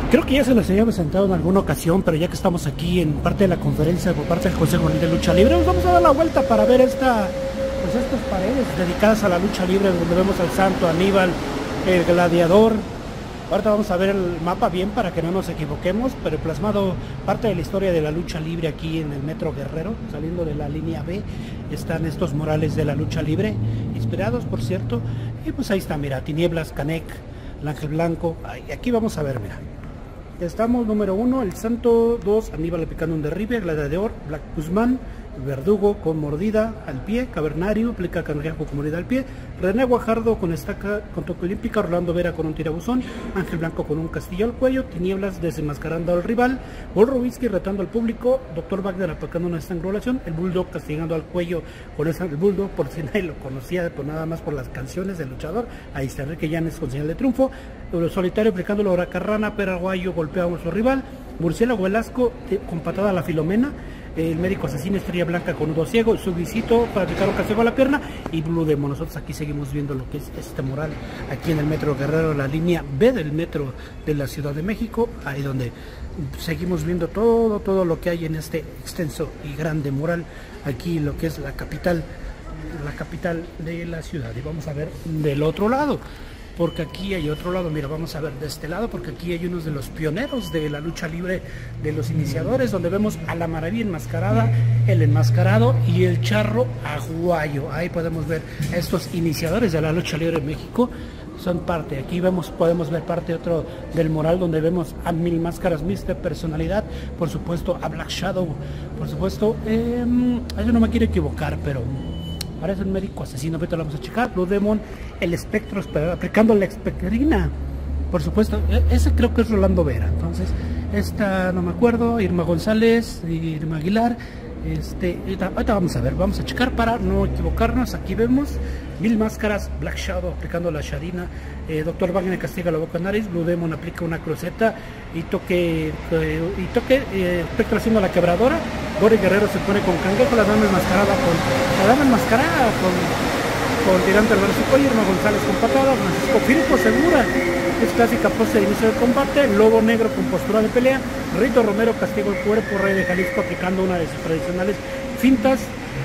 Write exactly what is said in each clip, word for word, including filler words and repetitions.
Creo que ya se los había presentado en alguna ocasión, pero ya que estamos aquí en parte de la conferencia por parte del Consejo Mundial de Lucha Libre, nos vamos a dar la vuelta para ver esta, pues estas paredes dedicadas a la lucha libre, donde vemos al Santo, Aníbal, el Gladiador. Ahorita vamos a ver el mapa bien para que no nos equivoquemos, pero plasmado parte de la historia de la lucha libre aquí en el Metro Guerrero, saliendo de la línea B, están estos murales de la lucha libre, inspirados por cierto, y pues ahí está, mira, Tinieblas, Canek, el Ángel Blanco, y aquí vamos a ver, mira. Estamos número uno, el Santo, dos, Aníbal aplicando un derribe, Gladiador, Black Guzmán, Verdugo con mordida al pie, Cavernario aplica cangrejo con mordida al pie, René Guajardo con estaca con toque olímpica, Rolando Vera con un tirabuzón, Ángel Blanco con un castillo al cuello, Tinieblas desenmascarando al rival, Bol Robinski retando al público, Doctor Wagner aplicando una estrangulación, el Bulldog castigando al cuello con esa, el Bulldog por si nadie lo conocía, por nada más por las canciones del luchador, ahí está Enrique Llanes con señal de triunfo, el Solitario aplicando la huracarrana, Peraguayo golpea a su rival, Murciélago Velasco eh, con patada a la Filomena, el médico asesino Estrella Blanca con un dos ciego, su visito para aplicar un castigo a la pierna y Blue Demon. Nosotros aquí seguimos viendo lo que es este mural aquí en el Metro Guerrero, la línea B del metro de la Ciudad de México, ahí donde seguimos viendo todo, todo lo que hay en este extenso y grande mural, aquí lo que es la capital, la capital de la ciudad. Y vamos a ver del otro lado, porque aquí hay otro lado, mira, vamos a ver de este lado, porque aquí hay unos de los pioneros de la lucha libre, de los iniciadores, donde vemos a la Maravilla enmascarada, el enmascarado y el Charro Aguayo. Ahí podemos ver a estos iniciadores de la lucha libre en México, son parte, aquí vemos, podemos ver parte otro del mural, donde vemos a Mil Máscaras, míster Personalidad, por supuesto a Black Shadow, por supuesto, eh, yo no me quiero equivocar, pero parece un médico asesino, ahorita lo vamos a checar. Blue Demon, el espectro aplicando la espectrina, por supuesto, ese creo que es Rolando Vera, entonces esta no me acuerdo, Irma González, Irma Aguilar, este, ahorita vamos a ver, vamos a checar para no equivocarnos. Aquí vemos Mil Máscaras, Black Shadow aplicando la Shadina, eh, Doctor Wagner castiga la boca nariz, Blue Demon aplica una cruceta y toque, eh, y toque, eh, espectro haciendo la quebradora, Boris Guerrero se pone con cangrejo, la dama enmascarada con, la dama enmascarada con, con tirante al brazo cuello, Irma González con patada, Francisco Firpo Segura, es clásica pose de inicio de combate, Lobo Negro con postura de pelea, Rito Romero castigo el cuerpo, Rey de Jalisco aplicando una de sus tradicionales fintas,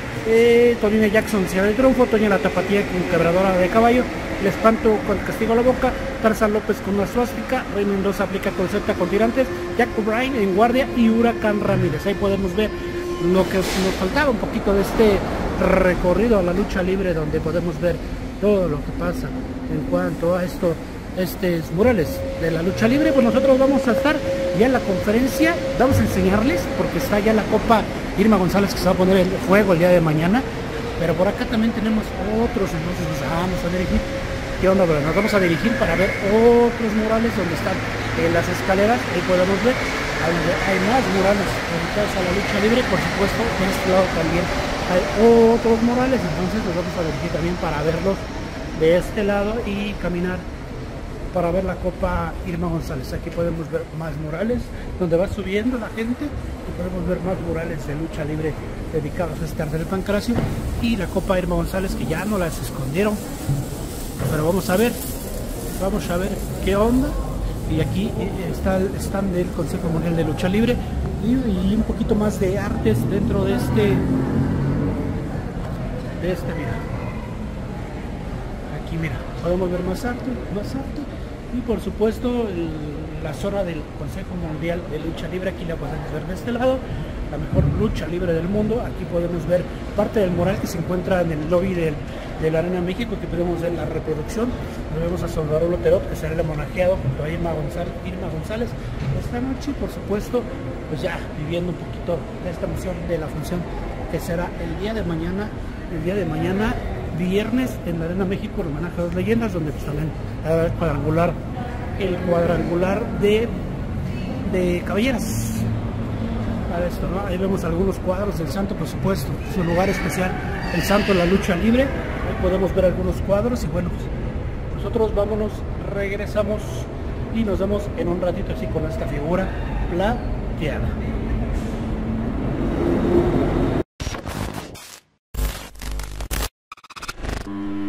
eh, Tonina Jackson ciudad de triunfo, Toña la Tapatía con quebradora de caballo, El Espanto con castigo a la boca, Tarzan López con una suástica, Rey Mendoza aplica concepta con tirantes, Jack O'Brien en guardia y Huracán Ramírez. Ahí podemos ver lo que nos faltaba un poquito de este recorrido a la lucha libre, donde podemos ver todo lo que pasa en cuanto a esto, estos murales de la lucha libre. Pues nosotros vamos a estar ya en la conferencia, vamos a enseñarles, porque está ya la Copa Irma González que se va a poner en juego el día de mañana, pero por acá también tenemos otros, entonces nos vamos a dirigir. ¿Qué onda, bro? Nos vamos a dirigir para ver otros murales donde están eh, las escaleras, ahí podemos ver, hay, hay más murales dedicados a la lucha libre, por supuesto, en este lado también hay otros murales, entonces nos vamos a dirigir también para verlos de este lado y caminar para ver la Copa Irma González. Aquí podemos ver más murales donde va subiendo la gente y podemos ver más murales de lucha libre dedicados a este arte del Pancracio y la Copa Irma González, que ya no las escondieron, pero vamos a ver, vamos a ver qué onda. Y aquí está el stand del Consejo Mundial de Lucha Libre y, y un poquito más de artes dentro de este, de este, mira, aquí mira, podemos ver más arte, más arte. Y por supuesto el, la zona del Consejo Mundial de Lucha Libre, aquí la podemos ver de este lado, la mejor lucha libre del mundo. Aquí podemos ver parte del mural que se encuentra en el lobby del, de la Arena México, que podemos ver la reproducción. Nos vemos a Salvador Loterot, que será el homenajeado junto a Irma González, Irma González esta noche, y por supuesto pues ya viviendo un poquito de esta emoción de la función que será el día de mañana, el día de mañana viernes en la Arena México, el homenaje a dos leyendas, donde pues también el cuadrangular, el cuadrangular de, de caballeras. Para esto, ¿no? Ahí vemos algunos cuadros del Santo, por supuesto, su lugar especial, el Santo en la lucha libre. Ahí podemos ver algunos cuadros y bueno, pues, nosotros vámonos, regresamos y nos vemos en un ratito así con esta figura plateada. Mm.